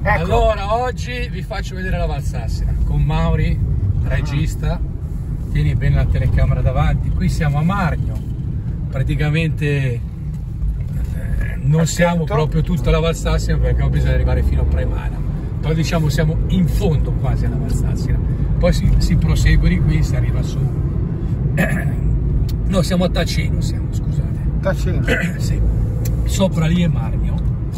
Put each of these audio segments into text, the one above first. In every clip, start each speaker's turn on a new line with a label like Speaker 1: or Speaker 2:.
Speaker 1: Ecco.
Speaker 2: Allora, oggi vi faccio vedere la Valsassina con Mauri, regista. Tieni bene la telecamera davanti. Qui siamo a Margno, praticamente non siamo proprio tutta la Valsassina perché bisogna arrivare fino a Premana, però diciamo siamo in fondo quasi alla Valsassina, poi si prosegue di qui, si arriva su. No, siamo a Taceno, scusate.
Speaker 1: Taceno?
Speaker 2: Sì. Sopra lì è Margno.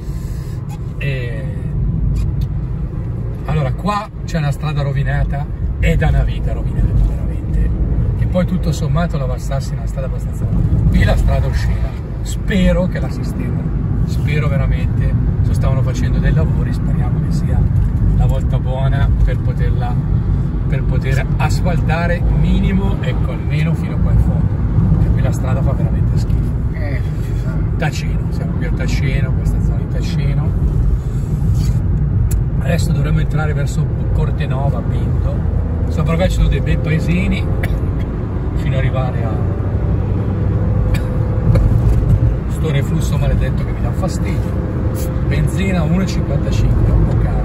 Speaker 2: Allora, qua c'è una strada rovinata, è da una vita rovinata veramente, e poi tutto sommato la Valsassina è una strada abbastanza buona. Qui la strada uscirà, spero che la sistemano, spero veramente. Stavano facendo dei lavori, speriamo che sia la volta buona per poter asfaltare minimo, ecco, almeno fino qua in fondo, perché qui la strada fa veramente schifo. Taceno, siamo qui a Taceno, questa zona di Taceno. Adesso dovremmo entrare verso Cortenova, Bindo. Sopra qua ci sono dei bei paesini fino ad arrivare a sto reflusso maledetto che mi dà fastidio. Benzina 1,55, un po' caro.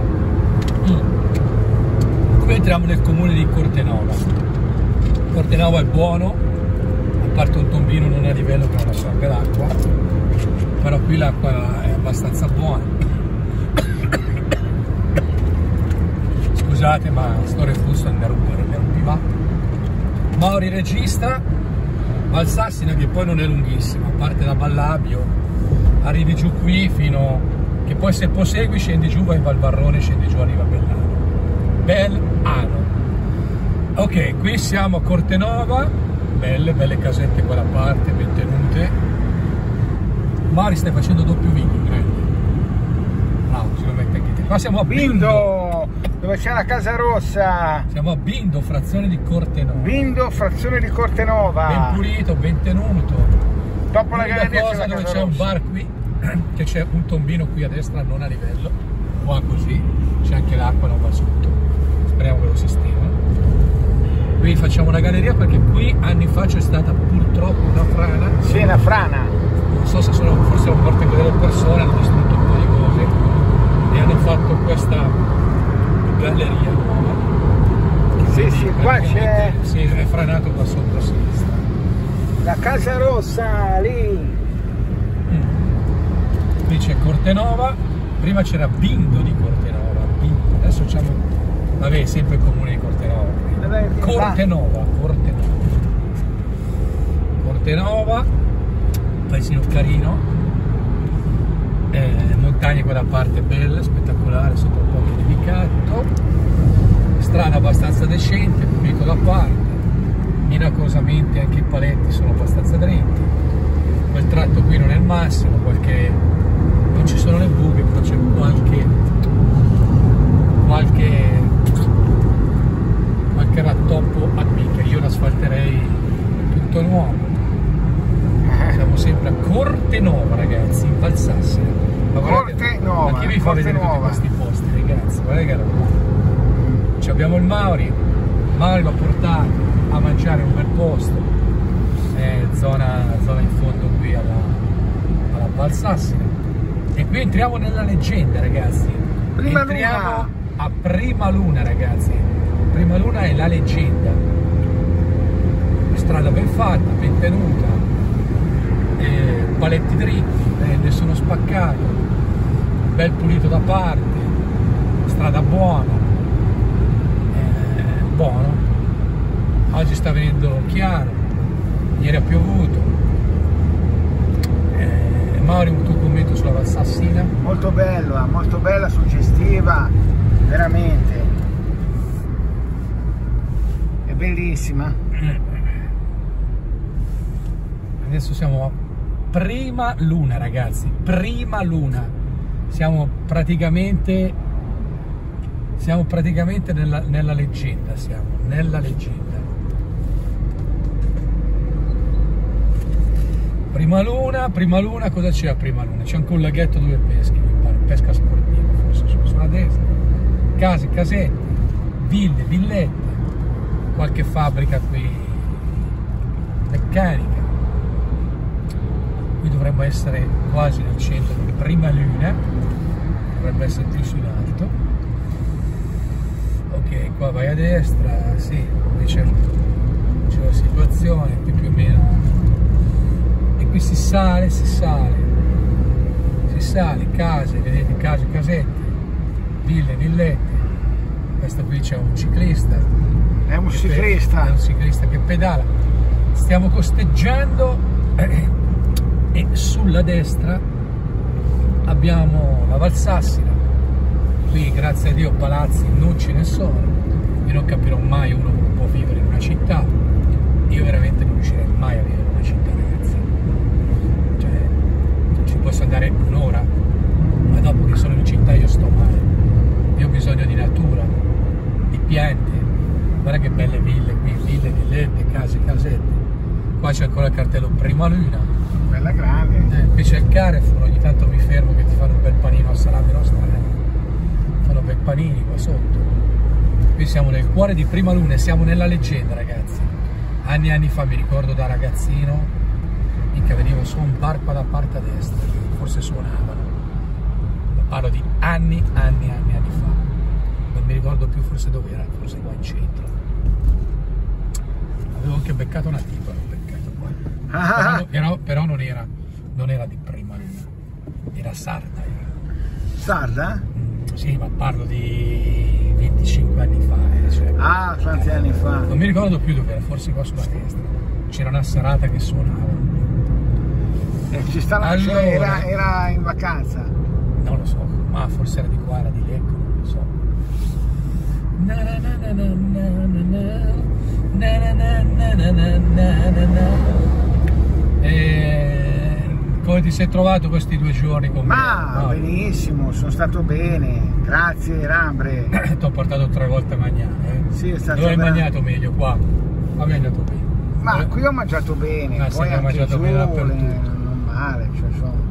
Speaker 2: Qui entriamo nel comune di Cortenova. Cortenova è buono, a parte un tombino non a livello che non assorbe l'acqua, però qui l'acqua è abbastanza buona. Scusate, ma sto reflusso mi rompiva. Mauri regista, Valsassina che poi non è lunghissima, parte da Ballabio, arrivi giù qui fino che poi se prosegui scendi giù, vai in Valbarrone, scendi giù, arriva a Bellano. Ok, qui siamo a Cortenova, belle casette qua da parte, ben tenute. Mauri, stai facendo doppio video, bravo, se lo mette anche te. Qua siamo a Bindo,
Speaker 1: dove c'è la Casa Rossa.
Speaker 2: Siamo a Bindo, frazione di Cortenova.
Speaker 1: Bindo, frazione di Cortenova.
Speaker 2: Ben pulito, ben tenuto.
Speaker 1: Dopo la galleria
Speaker 2: cosa dove c'è un bar qui, che c'è un tombino qui a destra non a livello, qua così, c'è anche l'acqua, non va sotto. Speriamo che lo sistema. Qui facciamo una galleria perché qui anni fa c'è stata purtroppo una frana.
Speaker 1: Sì, una frana.
Speaker 2: Non so se forse sono morte delle persone, hanno distrutto un po' di cose e hanno fatto questa galleria nuova.
Speaker 1: Sì, qua c'è.
Speaker 2: Sì, è franato qua sotto a sinistra.
Speaker 1: La Casa Rossa lì.
Speaker 2: Qui c'è Cortenova, prima c'era Bindo di Cortenova, adesso c'è, vabbè, sempre il comune di Cortenova. Cortenova, paesino carino, montagne qua da parte belle, spettacolare, sopra un po' che nevicato, strada abbastanza decente, pulito da parte, minacosamente anche i paletti sono abbastanza dritti, quel tratto qui non è il massimo, non ci sono le buche, però c'è qualche rattoppo a picche. Io l'asfalterei tutto nuovo. Siamo sempre a Cortenova, ragazzi, in Valsassina. Ma chi vi fa vedere tutti questi posti, ragazzi? Guardate che roba. Abbiamo il Mauri l'ha portato a mangiare un bel posto, zona in fondo qui alla Valsassina. E qui entriamo nella leggenda, ragazzi. Entriamo a Prima Luna, ragazzi. Prima Luna è la leggenda. Strada ben fatta, ben tenuta, paletti dritti, nessuno spaccato, bel pulito da parte, strada buona, buono. Oggi sta venendo chiaro, ieri ha piovuto. Mauri, un tuo commento sulla Valsassina?
Speaker 1: Molto bella, suggestiva, veramente. È bellissima.
Speaker 2: Adesso siamo a Prima Luna, ragazzi, Prima Luna. Siamo praticamente nella leggenda, Prima Luna, cosa c'è a Prima Luna? C'è anche un laghetto dove peschi, mi pare, pesca sportiva, forse sulla destra. Case, casette, ville, villette, qualche fabbrica qui, meccanica. Qui dovremmo essere quasi nel centro di Prima Luna, dovrebbe essere più su in alto. a destra, sì, qui c'è la situazione, qui più o meno, e qui si sale, case, vedete, case, casette, ville, villette. Questo qui c'è un ciclista.
Speaker 1: È un ciclista.
Speaker 2: È un ciclista che pedala. Stiamo costeggiando e sulla destra abbiamo la Valsassina. Qui, grazie a Dio, palazzi non ce ne sono. Io non capirò mai uno come può vivere in una città. Io veramente non riuscirei mai a vivere in una città, ragazzi. Cioè, ci posso andare un'ora, ma dopo che sono in città io sto male. Io ho bisogno di natura, di piante. Guarda che belle ville qui, ville, villette, case, casette. Qua c'è ancora il cartello Prima Luna.
Speaker 1: Bella grande.
Speaker 2: Qui c'è il Carrefour, ogni tanto mi fermo che ti fanno un bel panino a salame nostra. Fanno bei panini qua sotto. Qui siamo nel cuore di Prima Luna e siamo nella leggenda, ragazzi. Anni e anni fa, mi ricordo da ragazzino, che venivo su un bar qua da parte a destra, forse suonavano. Parlo di anni fa. Non mi ricordo più forse dove era, forse qua in centro. Avevo anche beccato una tipa, però non era di Prima Luna, era sarda.
Speaker 1: Sarda?
Speaker 2: Sì, ma parlo di 25 anni fa. Cioè,
Speaker 1: quanti anni fa?
Speaker 2: Non mi ricordo più dove era, forse qua sulla destra. C'era una serata che suonava.
Speaker 1: Ci stava, allora, era in vacanza?
Speaker 2: Non lo so, ma forse era di qua, era di Lecco, non lo so. Come ti sei trovato questi 2 giorni con me?
Speaker 1: Ma benissimo, sono stato bene, grazie Rambre.
Speaker 2: Ti ho portato 3 volte a mangiare.
Speaker 1: Sì, è stato.
Speaker 2: Dove hai mangiato meglio? Qua? Qua mi è andato bene.
Speaker 1: Ma qui ho mangiato bene, poi anche
Speaker 2: mangiato
Speaker 1: giù,
Speaker 2: bene dappertutto.
Speaker 1: Non male, cioè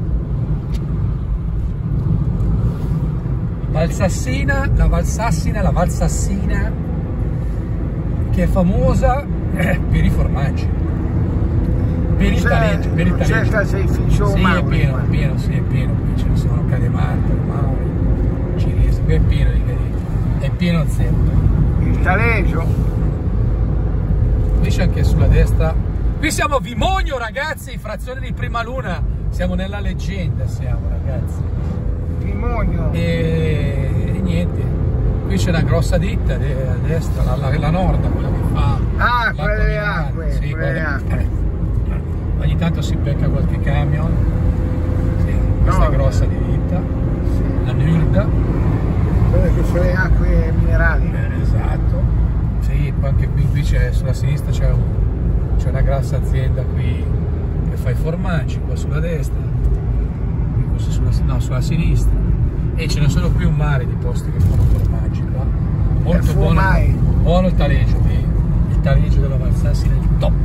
Speaker 2: la Valsassina, che è famosa per i formaggi, per il taleggio.
Speaker 1: C'è il caseificio Mauri.
Speaker 2: Sì, è pieno, qui ce ne sono Cademarco, Mauri, Cilese, qui è pieno di cadete, è pieno zeppo.
Speaker 1: Il taleggio.
Speaker 2: Qui c'è anche sulla destra, qui siamo a Vimogno, ragazzi, frazione di Prima Luna, siamo nella leggenda, ragazzi.
Speaker 1: Vimogno.
Speaker 2: E niente, qui c'è una grossa ditta a destra, la Norda, quella che fa...
Speaker 1: quella delle acque,
Speaker 2: sì,
Speaker 1: quelle acque.
Speaker 2: Ogni tanto si becca qualche camion, sì, questa è grossa di ditta,
Speaker 1: sì.
Speaker 2: La Nurda.
Speaker 1: Quelle che sono le acque minerali.
Speaker 2: Esatto, sì, poi anche qui c'è, sulla sinistra c'è una grossa azienda qui che fa i formaggi, qua sulla destra, sulla sinistra, e ce ne sono qui un mare di posti che fanno formaggi qua, molto buono il taleggio, il taleggio della Valsassina è il top,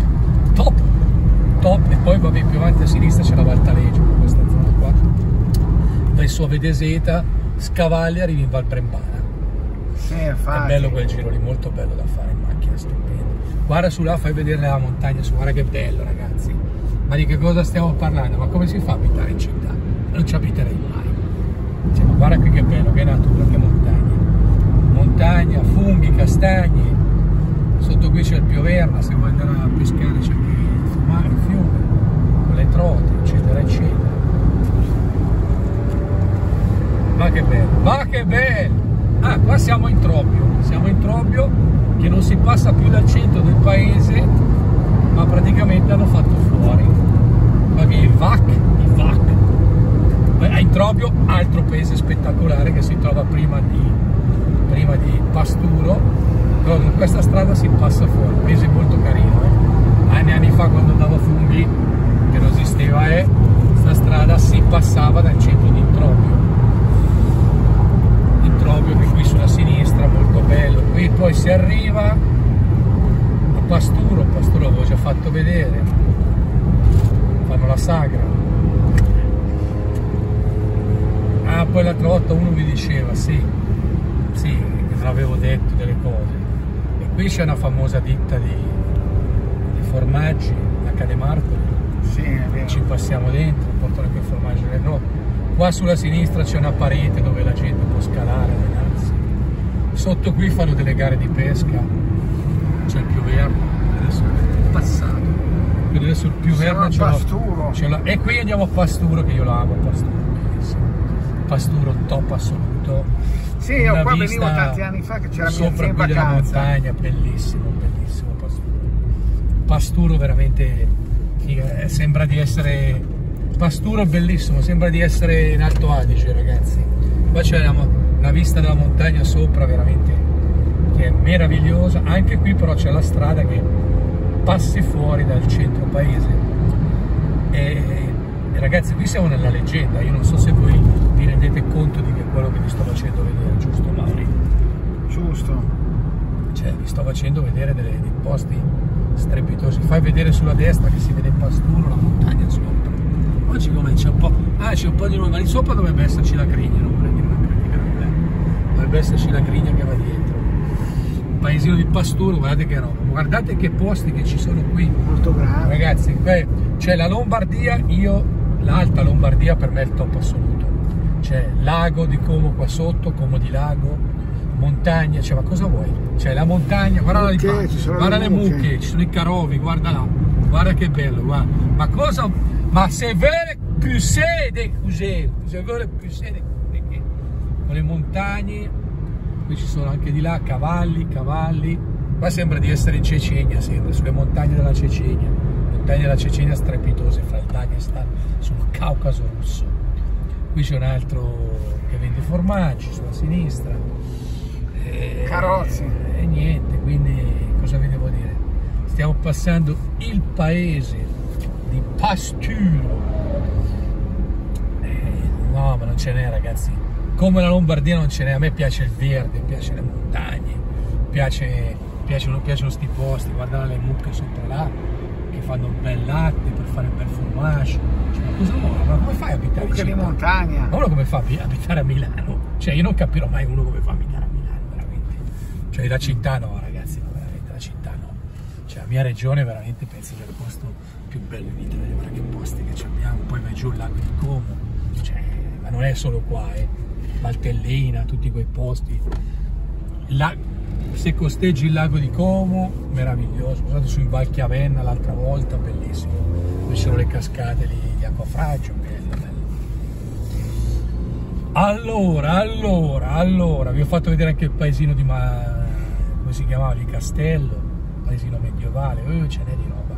Speaker 2: e poi vabbè, più avanti a sinistra c'è la Val Taleggio, questa zona qua, vai su a Vedeseta, scavalli, arrivi in Val Brembana.
Speaker 1: Sì,
Speaker 2: è bello quel giro lì, molto bello da fare in macchina, stupendo. Guarda su là, fai vedere la montagna, guarda che bello, ragazzi. Ma di che cosa stiamo parlando? Ma come si fa a abitare in città? Non ci abiterei mai. Cioè, ma guarda qui che bello, che natura, che montagna, funghi, castagni. Sotto qui c'è il Pioverna, se vuoi andare a pescare c'è anche il fiume, con le trote, eccetera, eccetera. Ma che bello! Qua siamo in Trobbio, che non si passa più dal centro del paese, ma praticamente hanno fatto fuori. Qua viene il VAC. A Trobbio, altro paese spettacolare che si trova prima di Pasturo, però con questa strada si passa fuori, un paese molto carino. Anni fa, quando andavo a Funghi, che non esisteva, questa strada si passava dal centro di Trobbio, che qui sulla sinistra, molto bello. Qui poi si arriva a Pasturo l'avevo già fatto vedere, fanno la sagra. Poi l'altra volta uno mi diceva, sì, non avevo detto delle cose. E qui c'è una famosa ditta di formaggi, la Cademarco.
Speaker 1: Sì, è vero.
Speaker 2: Ci passiamo dentro, portano anche il formaggio del Qua sulla sinistra c'è una parete dove la gente può scalare, ragazzi. sotto qui fanno delle gare di pesca, c'è il Pioverno, adesso è passato, quindi adesso il Pioverno ce l'ho, e qui andiamo a Pasturo, che io lo amo, Pasturo, bellissimo, Pasturo top assoluto.
Speaker 1: Sì, io qua venivo tanti anni fa che c'era mia zia in vacanza.
Speaker 2: Della montagna, bellissimo, bellissimo Pasturo. Pasturo veramente, sembra di essere, Pasturo è bellissimo, sembra di essere in Alto Adige, ragazzi. Qua c'è una vista della montagna sopra veramente che è meravigliosa. Anche qui però c'è la strada che passi fuori dal centro paese e ragazzi, qui siamo nella leggenda. Io non so se voi vi rendete conto di quello che vi sto facendo vedere, giusto Mauri?
Speaker 1: Giusto.
Speaker 2: Cioè vi sto facendo vedere dei posti strepitosi. Fai vedere sulla destra che si vede Pasturo, la montagna sopra. Oggi come c'è un po', c'è un po' di nuovo, ma lì sopra dovrebbe esserci la griglia, non vorrei dire una critica grande, dovrebbe esserci la griglia che va dietro. Un paesino di Pasturo, guardate che roba, guardate che posti che ci sono qui.
Speaker 1: Molto grande.
Speaker 2: Ragazzi, c'è la Lombardia, l'Alta Lombardia per me è il top assoluto. C'è Lago di Como qua sotto, Como di Lago, montagna, cioè ma cosa vuoi? C'è la montagna, guarda guarda le mucche, ci sono i carovi, guarda là, guarda che bello, guarda. Ma cosa? Ma se vuole più sede, se vuole più sede, con le montagne, qui ci sono anche di là cavalli, qua sembra di essere in Cecenia, sembra, sulle montagne della Cecenia, strepitose fra il Dagestan, sul Caucaso russo. Qui c'è un altro che vende formaggi sulla sinistra,
Speaker 1: carrozze
Speaker 2: e niente, quindi cosa vi devo dire? Stiamo passando il paese di Pasturo, no ma non ce n'è, ragazzi, come la Lombardia non ce n'è. A me piace il verde, piace le montagne, piacciono sti posti, guardate le mucche sopra là che fanno un bel latte per fare un bel formaggio, cioè, ma cosa vuoi? Ma come fai a abitare in città?
Speaker 1: di montagna.
Speaker 2: Ma uno come fa a abitare a Milano? Cioè io non capirò mai uno come fa a abitare a Milano, veramente. Cioè la città no, ragazzi, no, veramente la città no. Cioè la mia regione veramente penso che è il posto più bello in Italia, guarda che posti che abbiamo, poi vai giù il lago di Como, cioè, ma non è solo qua, Valtellina, tutti quei posti. Se costeggi il lago di Como, meraviglioso. Sono stato su in Val Chiavenna l'altra volta, bellissimo. Dove ci sono le cascate di acquafraggio, bello. Allora, vi ho fatto vedere anche il paesino di come si chiamava di Castello, paesino medievale, ce n'è di roba.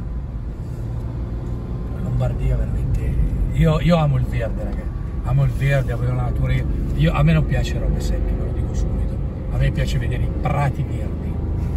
Speaker 2: La Lombardia veramente. Io amo il verde, ragazzi. Amo il verde, amo la natura. A me non piace robe secche, ve lo dico subito. A me piace vedere i prati verdi,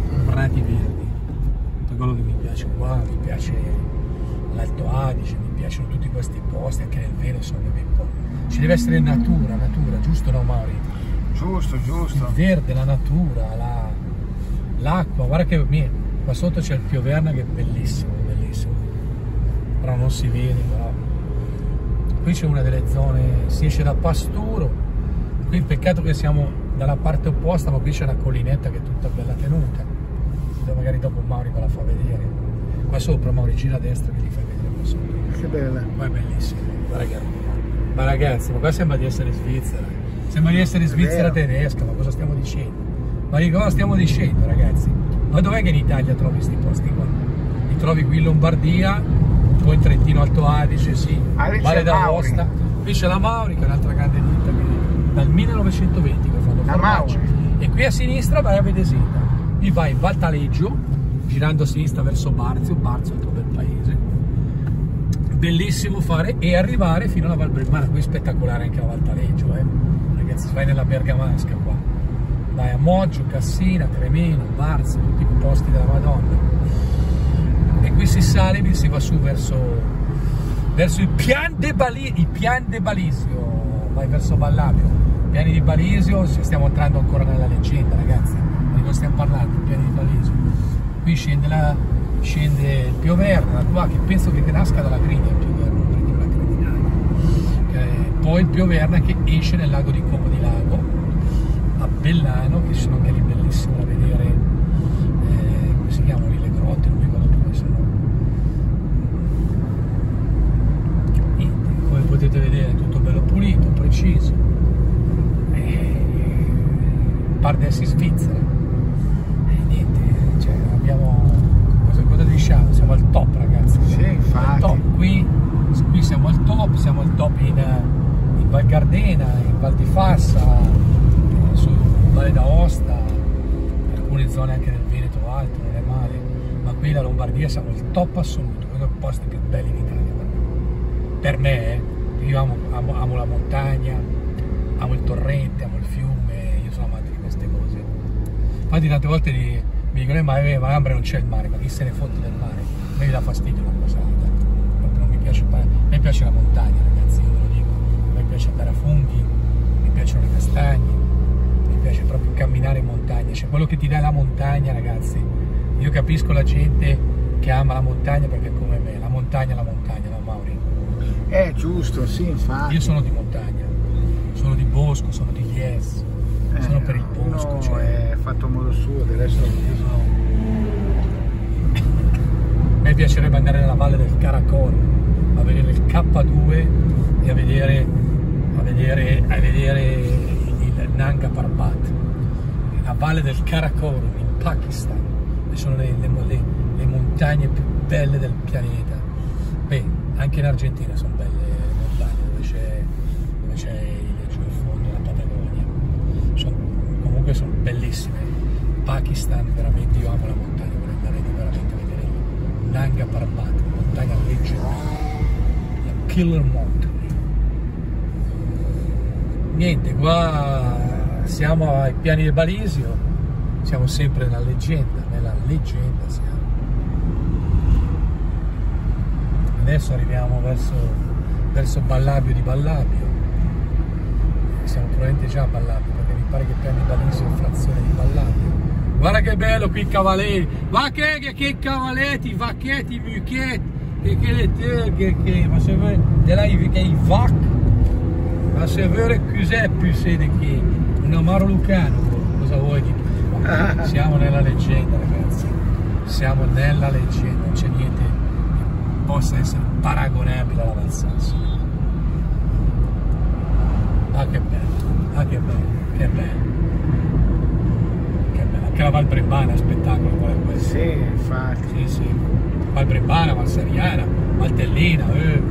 Speaker 2: tutto quello che mi piace qua, mi piace l'Alto Adige, mi piacciono tutti questi posti, anche nel Veneto, ci deve essere natura, giusto no Mauri?
Speaker 1: Giusto.
Speaker 2: Il verde, la natura, l'acqua, guarda che qua sotto c'è il Pioverna che è bellissimo, però non si vede, però. Qui c'è una delle zone, si esce da Pasturo, qui il peccato che siamo dalla parte opposta, ma qui c'è una collinetta che è tutta bella tenuta, magari dopo Mauri ve la fa vedere. Qua sopra Mauri gira a destra che gli fai vedere qua sopra.
Speaker 1: Che bella.
Speaker 2: Qua è bellissimo, ma ragazzi, ma qua sembra di essere Svizzera, sembra di essere Svizzera tedesca, ma cosa stiamo dicendo? Ma di cosa stiamo dicendo, ragazzi? Ma dov'è che in Italia trovi questi posti qua? Li trovi qui in Lombardia, poi in Trentino Alto Adige, sì, Valle d'Aosta. Qui c'è la Mauri, che è un'altra grande ditta dal 1920 che fanno formaggi. E qui a sinistra vai a Vedeseta, qui vai in Val Taleggio, girando a sinistra verso Barzo, è un bel paese, bellissimo fare, e arrivare fino alla Val Brembana. Qui è spettacolare anche la Val Taleggio, ragazzi, vai nella Bergamasca qua, vai a Moggio, Cassina, Tremeno, Barzo, tutti i posti della Madonna, e qui si sale e si va su verso il Pian de Balisio, vai verso Ballabio. Piani di Balisio, stiamo entrando ancora nella leggenda, ragazzi, di cosa stiamo parlando? Piani di Balisio. Qui scende il Pioverna, qua che penso che nasca dalla griglia il Pioverna, perché è una gradinata. Poi il Pioverna che esce nel lago di Como di Lago, a Bellano, che ci sono anche lì bellissimo da vedere, come si chiamano lì le grotte, non mi ricordo dove sono. Niente, come potete vedere è tutto bello pulito, preciso. parte in Svizzera. E niente, cioè, abbiamo... Cosa diciamo? Siamo al top, ragazzi.
Speaker 1: Sì, infatti.
Speaker 2: Top. Qui siamo al top in Val Gardena, in Val di Fassa, su Valle d'Aosta, alcune zone anche nel Veneto Alto, non è male, ma qui la Lombardia siamo il top assoluto, uno dei posti più belli in Italia per me. Io amo la montagna, amo il torrente, amo il fiume, io sono amante di queste cose. Infatti tante volte mi dicono ma Ambre non c'è il mare, ma chi se ne fotte del mare? A me mi dà fastidio la cosa, proprio non mi piace, a me piace la montagna, ragazzi, io ve lo dico, a me piace andare a funghi, mi piacciono le castagne, mi piace proprio camminare in montagna, cioè quello che ti dà la montagna, ragazzi. Io capisco la gente che ama la montagna perché è come me, la montagna, no Mauri?
Speaker 1: Giusto, sì, infatti.
Speaker 2: Io sono di montagna, sono di bosco, sono di Lies, sono per il bosco.
Speaker 1: Uno
Speaker 2: cioè...
Speaker 1: è fatto a modo suo, deve essere
Speaker 2: A me piacerebbe andare nella valle del Karakorum, a vedere il K2 e a vedere il Nanga Parbat, la valle del Karakorum in Pakistan, che sono le montagne più belle del pianeta. Beh, anche in Argentina sono belle le montagne, dove c'è giù in fondo la Patagonia. Comunque sono bellissime. Pakistan, veramente io amo la montagna, vorrei andare veramente a vedere il Nanga Parbat, montagna leggendaria, la Killer Mountain. Niente, qua siamo ai piani del Balisio, siamo sempre nella leggenda siamo. Adesso arriviamo verso Ballabio di Ballabio, siamo probabilmente già a Ballabio perché mi pare che piani di Balisio è frazione di Ballabio. Guarda che bello qui i cavalieri, ma che cavaletti, vacchetti, mucchetti, che le terghe, ma se vuoi, che i vac, ma se vuoi cos'è più sede che un amaro lucano, cosa vuoi di più? Siamo nella leggenda, ragazzi, siamo nella leggenda, non c'è niente che possa essere paragonabile alla Val Sasso. Ah che bello, che bello. Anche la Val Brembana è spettacolo, qual è questo?
Speaker 1: Sì, infatti.
Speaker 2: Sì. Val Brembana, Val Seriana, Val Tellina,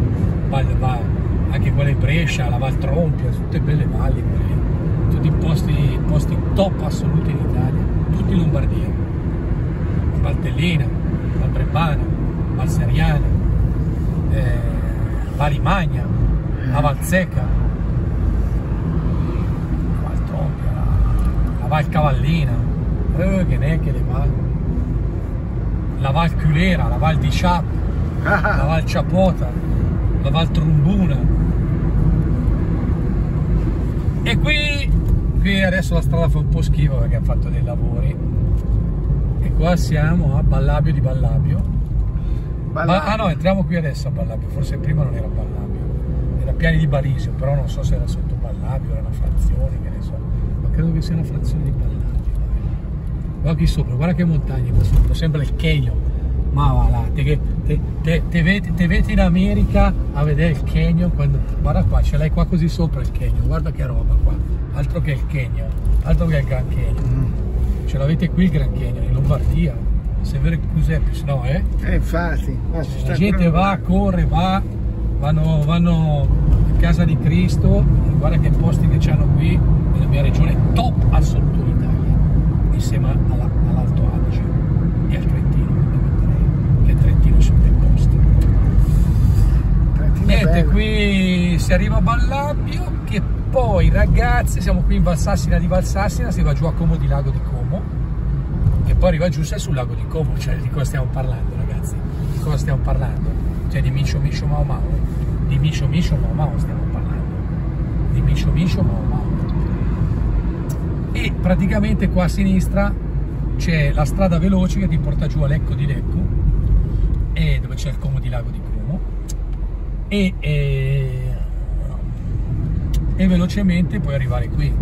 Speaker 2: anche quella di Brescia, la Val Trompia, tutte belle valli, tutti posti top assoluti in Italia, tutti in Lombardia. Val Tellina, Val Brembana, Val Seriana, Val Imagna, la Val Zecca, la Val Trompia, la Val Cavallina, che neanche le valli, la Val Culera, la Val di Ciap, la Val Ciapota, la Val Trombuna. E qui adesso la strada fa un po' schifo perché hanno fatto dei lavori e qua siamo a Ballabio di Ballabio. Ah no, entriamo qui adesso a Ballabio, forse prima non era Ballabio, era Piani di Balisio, però non so se era sotto Ballabio, era una frazione, che ne so, ma credo che sia una frazione di Ballabio. Guarda qui sopra, guarda che montagne qua sopra, sembra il Canyon, ma va là, te vedi in America a vedere il Canyon, guarda qua, ce l'hai qua così sopra il Canyon, guarda che roba qua, altro che il Canyon, altro che il Grand Canyon, ce l'avete qui il Grand Canyon, in Lombardia, se vero cos'è più no,
Speaker 1: infatti,
Speaker 2: la gente va, corre, vanno a casa di Cristo, e guarda che posti che c'hanno qui, nella mia regione, top assoluto in Italia, insieme all'Alto Adige e al Trentino, che il Trentino sono dei posti. Niente, qui si arriva a Ballabio, che poi ragazzi, siamo qui in Valsassina di Valsassina, si va giù a Como di Lago di Como, e poi arriva giù, sei sul Lago di Como, cioè di cosa stiamo parlando, ragazzi? Di cosa stiamo parlando? Cioè di Miscio Mau Mau, di Miscio Mau Mau stiamo parlando, di Miscio Mau Mau. E praticamente qua a sinistra c'è la strada veloce che ti porta giù a Lecco di Lecco, e dove c'è il Como di Lago di Como, e velocemente puoi arrivare qui.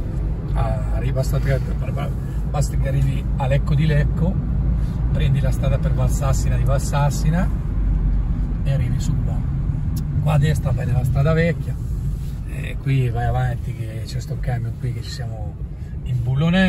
Speaker 2: Basta che arrivi a Lecco di Lecco, prendi la strada per Valsassina di Valsassina e arrivi su qua. Qua a destra vai nella strada vecchia, e qui vai avanti che c'è sto camion qui che ci siamo imbullonati.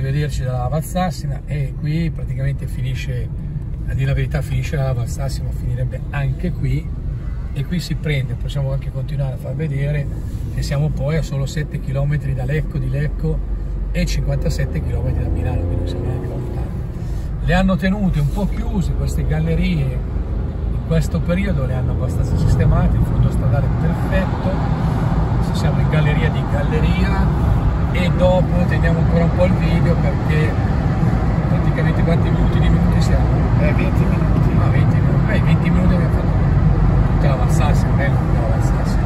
Speaker 2: rivederci dalla Valsassina, e qui praticamente finisce, a dire la verità, finisce la Valsassina, finirebbe anche qui, e qui si prende, possiamo anche continuare a far vedere che siamo poi a solo 7 km da Lecco di Lecco e 57 km da Milano, quindi siamo neanche lontano. Le hanno tenute un po' chiuse queste gallerie in questo periodo, le hanno abbastanza sistemate, il fondo stradale è perfetto, siamo in galleria di galleria, e dopo teniamo ancora un po' il video perché praticamente quanti minuti siamo?
Speaker 1: 20 minuti.
Speaker 2: Ah, 20 minuti, 20 minuti abbiamo fatto tutta la Valsassina, non è la Valsassina,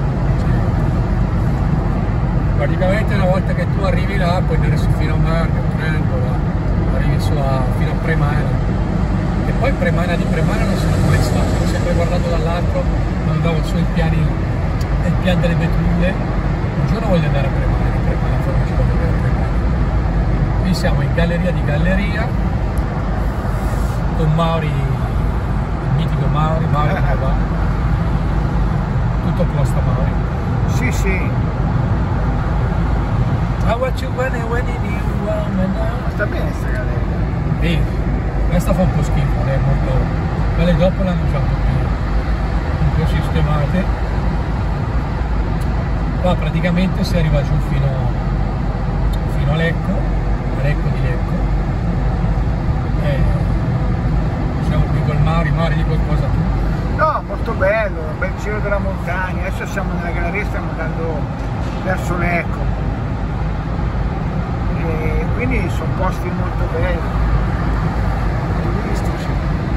Speaker 2: praticamente una volta che tu arrivi là puoi andare su fino a Marco, arrivi fino a Premana, e poi Premana di Premana non sono mai stato, ho sempre guardato dall'altro quando andavo su il piano delle Betulle. Un giorno voglio andare a Premana di Premana, farmi vedere a Premana. Qui siamo in galleria di galleria con Mauri, il mitico Mauri qua. Tutto a posto, Mauri?
Speaker 1: Sì, sì. Sta bene sta galleria.
Speaker 2: Bene, questa fa un po' schifo, è molto. Quelle dopo l'hanno già un po' sistemate. Qua praticamente si arriva giù fino a Lecco di Lecco. Siamo qui col Mari di qualcosa tu?
Speaker 1: No, molto bello, bel giro della montagna. Adesso siamo nella galleria, stiamo andando verso Lecco. E quindi sono posti molto belli, turistici.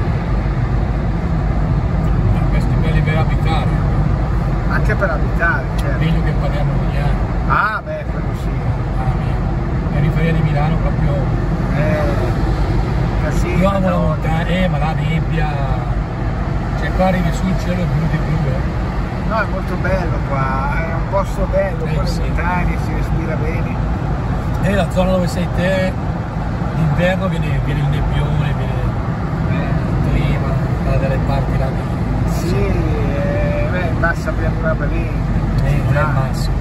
Speaker 2: Questi belli per abitare.
Speaker 1: Anche per abitare, certo.
Speaker 2: Meglio che parliamo di Milano.
Speaker 1: Ah, beh, quello sì.
Speaker 2: Periferia di Milano proprio.
Speaker 1: Casino.
Speaker 2: Io amo la montagna, ma la nebbia. Cioè qua arrivi sul cielo e blu di blu.
Speaker 1: No, è molto bello qua, è un posto bello, con le montagne, si respira bene.
Speaker 2: E la zona dove sei te, d'inverno viene il nebbione, viene il clima, dalle parti là.
Speaker 1: Sì, bassa pianura lì.
Speaker 2: Non è il massimo.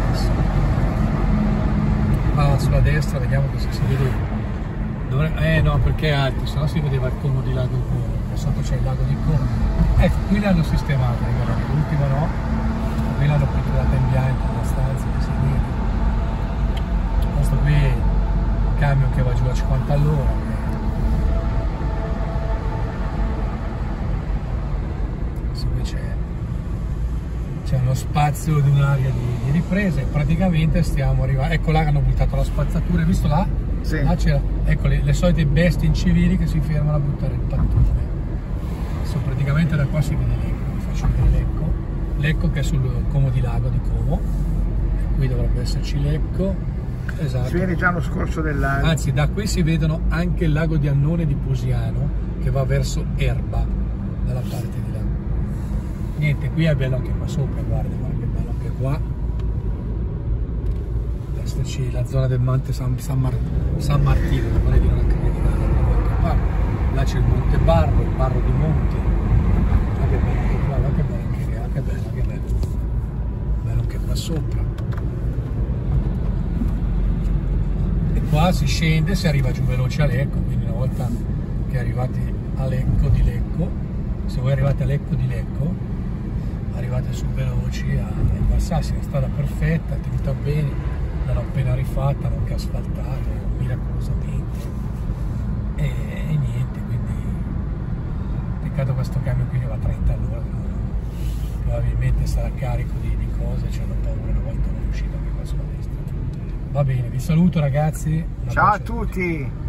Speaker 2: Ma sulla destra vediamo che si vede. No, perché è alto, sennò si vedeva il Como di Lago di Como. Sotto c'è il lago di Como. Ecco, qui le hanno sistemate, l'ultima no, qui l'hanno pitturata in bianco abbastanza, che si vede. Questo qui è il camion che va giù a 50 all'ora. Qui c'è uno spazio di un'area di riprese, praticamente stiamo arrivando. Ecco là hanno buttato la spazzatura, hai visto là?
Speaker 1: Sì.
Speaker 2: Là c'era, ecco le solite bestie incivili che si fermano a buttare il pattone. Adesso praticamente da qua si vede Lecco, vi faccio vedere Lecco che è sul Como di Lago di Como, e qui dovrebbe esserci Lecco, esatto.
Speaker 1: Si vede già lo scorso del lago.
Speaker 2: Anzi, da qui si vedono anche il lago di Annone di Posiano che va verso Erba, dalla parte di là. Niente, qui è bello anche qua sopra, guarda che bello anche qua. Adesso c'è la zona del Monte San Martino, non vorrei dire una cretina, là c'è il Monte Barro, il Barro di Monte. Ma che bello anche qua, che bello anche qua, che bello. Bello anche qua sopra. E qua si scende, si arriva giù veloce a Lecco, quindi una volta che arrivati a Lecco di Lecco, se voi arrivate a Lecco di Lecco, arrivate su veloci a Valsassina, strada perfetta, tenuta bene, l'hanno appena rifatta, non che asfaltata, miracolosamente. E niente, quindi peccato questo camion qui che va a 30 all'ora, probabilmente sarà carico di cose, c'hanno paura una volta non è uscito anche qua sulla destra. Va bene, vi saluto ragazzi.
Speaker 1: Ciao a tutti!